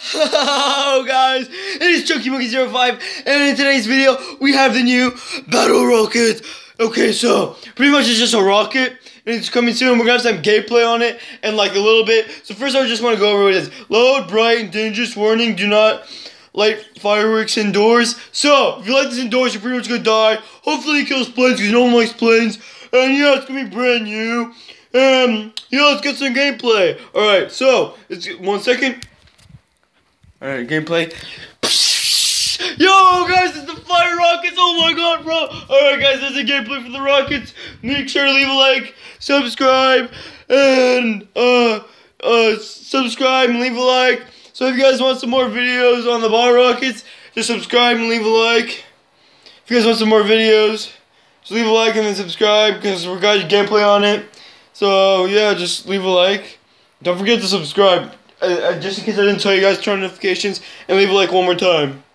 Hello guys, it is ChunkyMonkey05, and in today's video we have the new Battle Rocket. Okay, so pretty much it's just a rocket, and it's coming soon. We're gonna have some gameplay on it and like a little bit. So first I just want to go over what it is. Loud, bright, and dangerous. Warning, do not light fireworks indoors. So if you light this indoors, you're pretty much gonna die. Hopefully it kills planes because no one likes planes. And yeah, it's gonna be brand new. Yeah, let's get some gameplay. Alright, so it's 1 second. Alright, gameplay. Yo, guys, it's the fire rockets. Oh my god, bro. Alright, guys, there's a gameplay for the rockets. Make sure to leave a like, subscribe, and subscribe and leave a like. So if you guys want some more videos on the ball rockets, just subscribe and leave a like. If you guys want some more videos, just leave a like and then subscribe because we got gameplay on it. So yeah, just leave a like. Don't forget to subscribe. Just in case I didn't tell you guys, turn on notifications and leave a like one more time.